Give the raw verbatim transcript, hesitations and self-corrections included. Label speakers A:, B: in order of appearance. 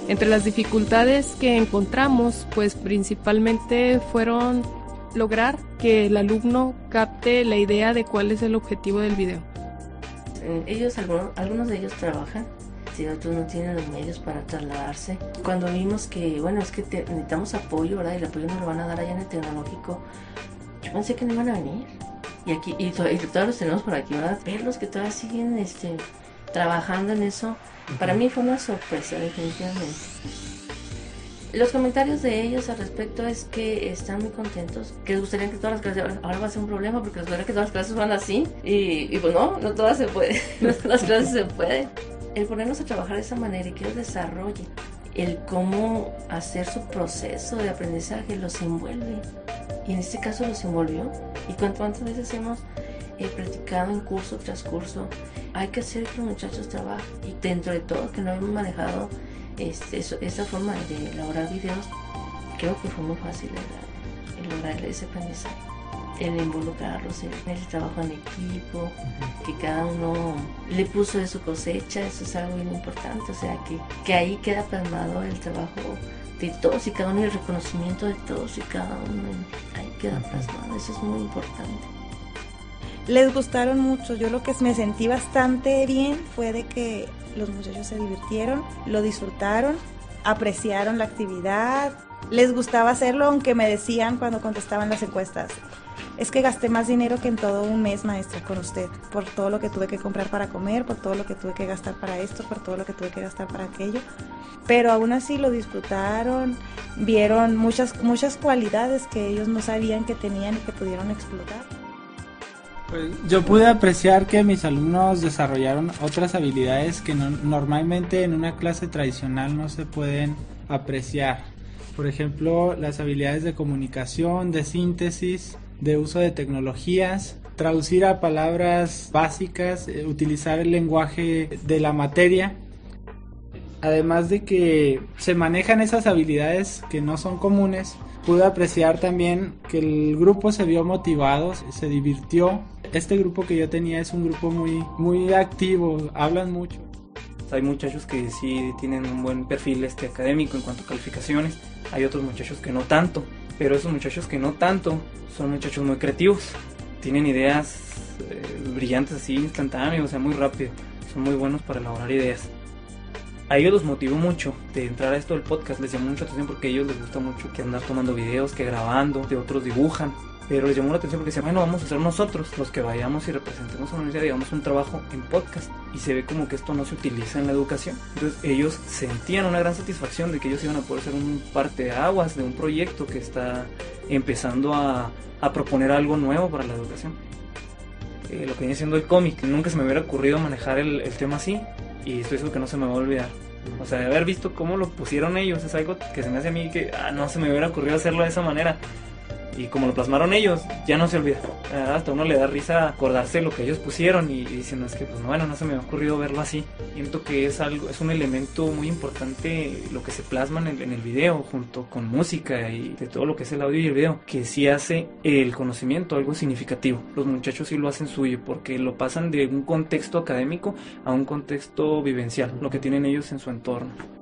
A: Entre las dificultades que encontramos, pues principalmente fueron lograr que el alumno capte la idea de cuál es el objetivo del video.
B: Ellos, algunos, algunos de ellos trabajan, si otros no tienen los medios para trasladarse. Cuando vimos que, bueno, es que te, necesitamos apoyo, ¿verdad? Y el apoyo nos lo van a dar allá en el tecnológico, yo pensé que no iban a venir. Y aquí, y, to y todos los tenemos por aquí, ¿verdad? Verlos que todavía siguen este, trabajando en eso, uh-huh. Para mí fue una sorpresa, definitivamente. Los comentarios de ellos al respecto es que están muy contentos, que les gustaría que todas las clases, ahora, ahora va a ser un problema porque les gustaría que todas las clases fueran así, y, y pues no, no todas se pueden, no todas las clases se pueden. El ponernos a trabajar de esa manera y que ellos desarrollen el cómo hacer su proceso de aprendizaje los envuelve, y en este caso los envolvió. Y cuántas veces hemos eh, practicado en curso tras curso, hay que hacer que los muchachos trabajen, y dentro de todo que no hemos manejado Este, eso, esta forma de elaborar videos, creo que fue muy fácil el, el lograr ese aprendizaje, el involucrarlos en el trabajo en equipo, uh-huh. Que cada uno le puso de su cosecha, eso es algo muy importante, o sea que, que ahí queda plasmado el trabajo de todos y cada uno y el reconocimiento de todos y cada uno, ahí queda plasmado, eso es muy importante.
C: Les gustaron mucho, yo lo que me sentí bastante bien fue de que los muchachos se divirtieron, lo disfrutaron, apreciaron la actividad, les gustaba hacerlo, aunque me decían cuando contestaban las encuestas, es que gasté más dinero que en todo un mes, maestra, con usted, por todo lo que tuve que comprar para comer, por todo lo que tuve que gastar para esto, por todo lo que tuve que gastar para aquello, pero aún así lo disfrutaron, vieron muchas, muchas cualidades que ellos no sabían que tenían y que pudieron explotar.
D: Pues yo pude apreciar que mis alumnos desarrollaron otras habilidades que no, normalmente en una clase tradicional no se pueden apreciar. Por ejemplo, las habilidades de comunicación, de síntesis, de uso de tecnologías, traducir a palabras básicas, eh, utilizar el lenguaje de la materia. Además de que se manejan esas habilidades que no son comunes, pude apreciar también que el grupo se vio motivado, se divirtió. Este grupo que yo tenía es un grupo muy, muy activo, hablan mucho.
E: Hay muchachos que sí tienen un buen perfil este, académico en cuanto a calificaciones, hay otros muchachos que no tanto, pero esos muchachos que no tanto son muchachos muy creativos, tienen ideas eh, brillantes así, instantáneas, o sea, muy rápido, son muy buenos para elaborar ideas. A ellos los motivó mucho de entrar a esto del podcast, les llamó mucha atención porque a ellos les gusta mucho que andar tomando videos, que grabando, de otros dibujan, pero les llamó la atención porque decían, bueno, vamos a ser nosotros los que vayamos y representemos a la universidad, digamos un trabajo en podcast, y se ve como que esto no se utiliza en la educación. Entonces ellos sentían una gran satisfacción de que ellos iban a poder ser un parteaguas de un proyecto que está empezando a, a proponer algo nuevo para la educación. Eh, lo que viene siendo el cómic, nunca se me hubiera ocurrido manejar el, el tema así, y estoy seguro que no se me va a olvidar. O sea, de haber visto cómo lo pusieron ellos, es algo que se me hace a mí que ah, no se me hubiera ocurrido hacerlo de esa manera. Y como lo plasmaron ellos, ya no se olvida. Hasta uno le da risa acordarse de lo que ellos pusieron y, y diciendo, es que pues bueno, no se me ha ocurrido verlo así. Siento que es algo, es un elemento muy importante lo que se plasma en el, en el video, junto con música y de todo lo que es el audio y el video, que sí hace el conocimiento algo significativo. Los muchachos sí lo hacen suyo, porque lo pasan de un contexto académico a un contexto vivencial, lo que tienen ellos en su entorno.